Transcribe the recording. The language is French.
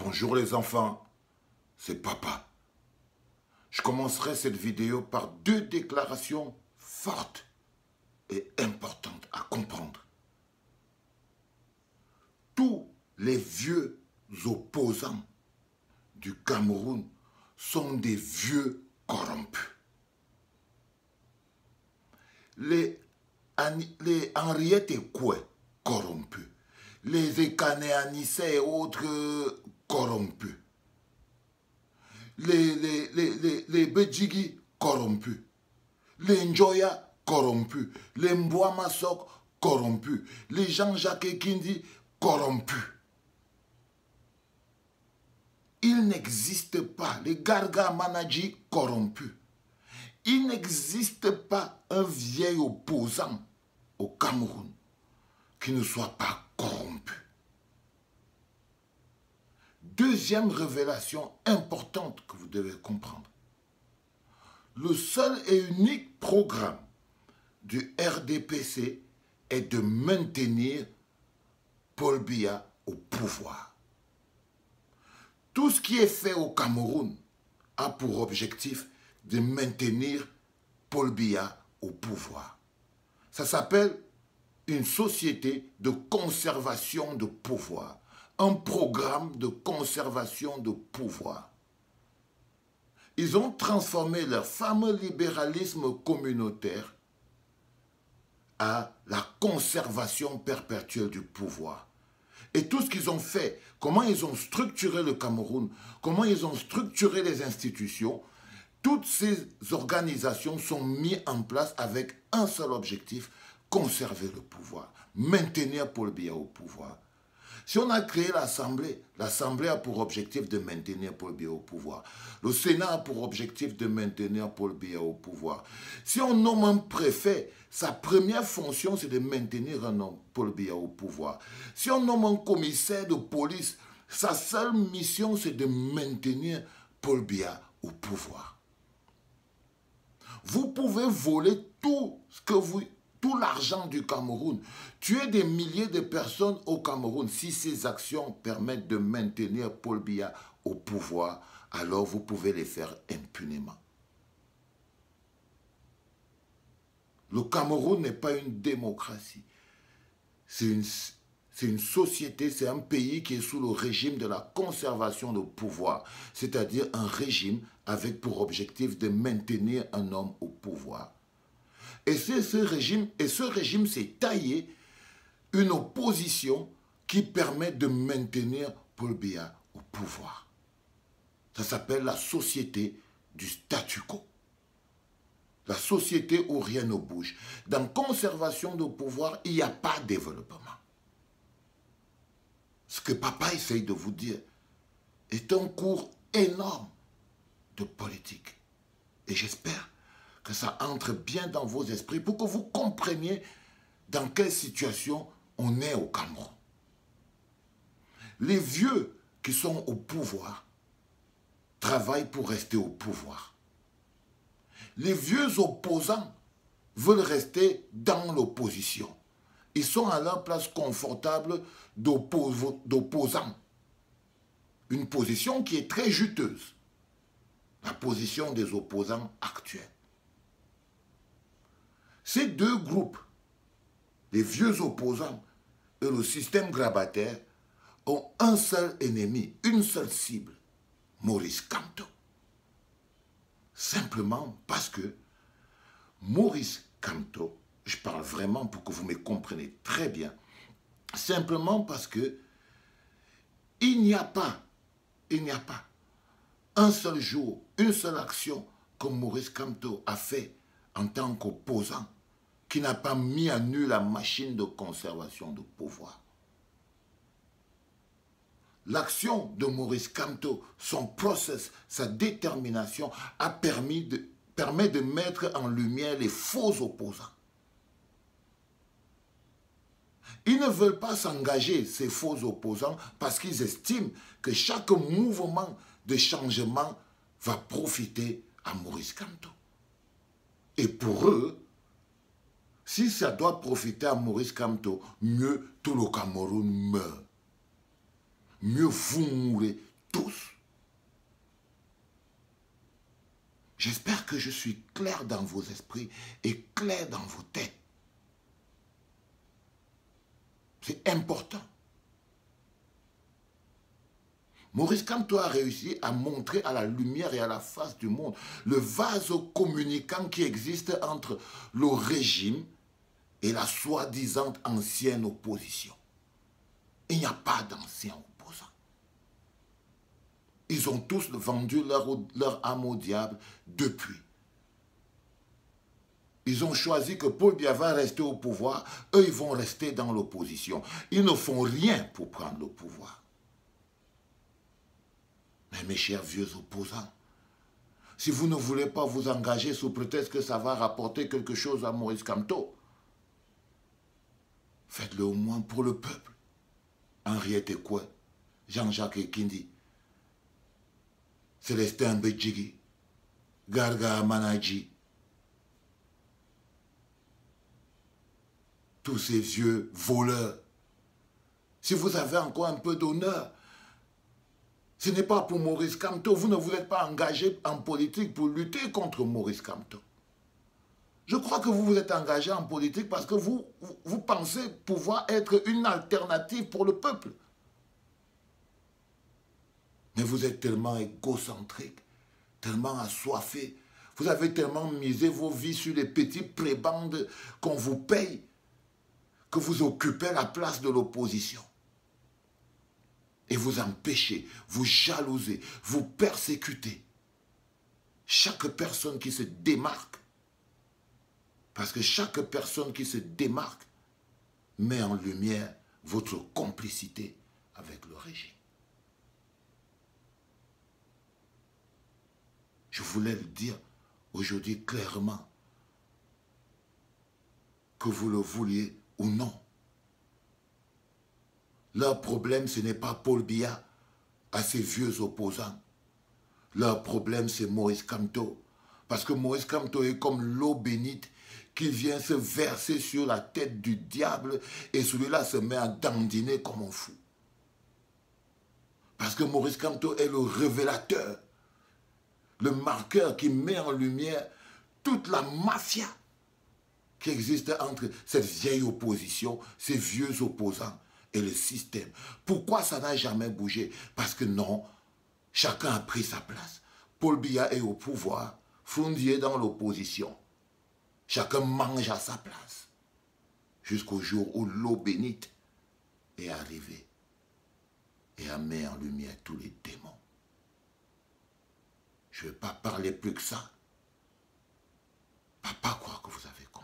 Bonjour les enfants, c'est Papa. Je commencerai cette vidéo par deux déclarations fortes et importantes à comprendre. Tous les vieux opposants du Cameroun sont des vieux corrompus. Les Henriette Ekoué corrompus, les Ekaneanissé et autres corrompus, les Bedjigi corrompus, les Njoya corrompus, les Mbouamasok corrompus, les Jean-Jacques Ekindi corrompus. Il n'existe pas, les Garga Manadji corrompus. Il n'existe pas un vieil opposant au Cameroun qui ne soit pas corrompu. Deuxième révélation importante que vous devez comprendre. Le seul et unique programme du RDPC est de maintenir Paul Biya au pouvoir. Tout ce qui est fait au Cameroun a pour objectif de maintenir Paul Biya au pouvoir. Ça s'appelle une société de conservation de pouvoir, un programme de conservation de pouvoir. Ils ont transformé leur fameux libéralisme communautaire à la conservation perpétuelle du pouvoir. Et tout ce qu'ils ont fait, comment ils ont structuré le Cameroun, comment ils ont structuré les institutions, toutes ces organisations sont mises en place avec un seul objectif, conserver le pouvoir, maintenir Paul Biya au pouvoir. Si on a créé l'Assemblée, l'Assemblée a pour objectif de maintenir Paul Biya au pouvoir. Le Sénat a pour objectif de maintenir Paul Biya au pouvoir. Si on nomme un préfet, sa première fonction c'est de maintenir Paul Biya au pouvoir. Si on nomme un commissaire de police, sa seule mission c'est de maintenir Paul Biya au pouvoir. Vous pouvez voler tout l'argent du Cameroun, tuer des milliers de personnes au Cameroun. Si ces actions permettent de maintenir Paul Biya au pouvoir, alors vous pouvez les faire impunément. Le Cameroun n'est pas une démocratie. C'est une société, c'est un pays qui est sous le régime de la conservation de pouvoir, c'est-à-dire un régime avec pour objectif de maintenir un homme au pouvoir. Et ce régime s'est taillé une opposition qui permet de maintenir Paul Biya au pouvoir. Ça s'appelle la société du statu quo. La société où rien ne bouge. Dans conservation de pouvoir, il n'y a pas de développement. Ce que Papa essaye de vous dire est un cours énorme de politique. Et j'espère que ça entre bien dans vos esprits pour que vous compreniez dans quelle situation on est au Cameroun. Les vieux qui sont au pouvoir travaillent pour rester au pouvoir. Les vieux opposants veulent rester dans l'opposition. Ils sont à leur place confortable d'opposants. Une position qui est très juteuse. La position des opposants actuels. Ces deux groupes, les vieux opposants et le système grabataire, ont un seul ennemi, une seule cible, Maurice Kamto. Simplement parce que Maurice Kamto, je parle vraiment pour que vous me compreniez très bien, simplement parce que il n'y a pas un seul jour, une seule action que Maurice Kamto a fait en tant qu'opposant qui n'a pas mis à nu la machine de conservation de pouvoir. L'action de Maurice Kamto, son process, sa détermination permet de mettre en lumière les faux opposants. Ils ne veulent pas s'engager, ces faux opposants, parce qu'ils estiment que chaque mouvement de changement va profiter à Maurice Kamto. Et pour eux, si ça doit profiter à Maurice Kamto, mieux tout le Cameroun meurt. Mieux vous mourrez J'espère que je suis clair dans vos esprits et clair dans vos têtes. C'est important. Maurice Kamto a réussi à montrer à la lumière et à la face du monde le vase communicant qui existe entre le régime et la soi-disant ancienne opposition. Il n'y a pas d'anciens opposants. Ils ont tous vendu leur âme au diable depuis. Ils ont choisi que Paul Biya va rester au pouvoir, eux ils vont rester dans l'opposition. Ils ne font rien pour prendre le pouvoir. Mais mes chers vieux opposants, si vous ne voulez pas vous engager sous prétexte que ça va rapporter quelque chose à Maurice Kamto, faites-le au moins pour le peuple. Henriette Ekwe, Jean-Jacques Ekindi, Célestin Bédjigui, Garga Manaji, tous ces vieux voleurs. Si vous avez encore un peu d'honneur, ce n'est pas pour Maurice Kamto. Vous ne vous êtes pas engagé en politique pour lutter contre Maurice Kamto. Je crois que vous vous êtes engagé en politique parce que vous pensez pouvoir être une alternative pour le peuple. Mais vous êtes tellement égocentrique, tellement assoiffé. Vous avez tellement misé vos vies sur les petits prébendes qu'on vous paye que vous occupez la place de l'opposition. Et vous empêchez, vous jalousez, vous persécutez chaque personne qui se démarque. Parce que chaque personne qui se démarque met en lumière votre complicité avec le régime. Je voulais le dire aujourd'hui clairement, que vous le vouliez ou non. Leur problème, ce n'est pas Paul Biya à ses vieux opposants. Leur problème, c'est Maurice Kamto. Parce que Maurice Kamto est comme l'eau bénite qui vient se verser sur la tête du diable et celui-là se met à dandiner comme un fou. Parce que Maurice Kamto est le révélateur, le marqueur qui met en lumière toute la mafia qui existe entre cette vieille opposition, ces vieux opposants et le système. Pourquoi ça n'a jamais bougé? Parce que non, chacun a pris sa place. Paul Biya est au pouvoir, Foundi est dans l'opposition. Chacun mange à sa place. Jusqu'au jour où l'eau bénite est arrivée et a mis en lumière tous les démons. Je ne vais pas parler plus que ça. Papa croit que vous avez compris.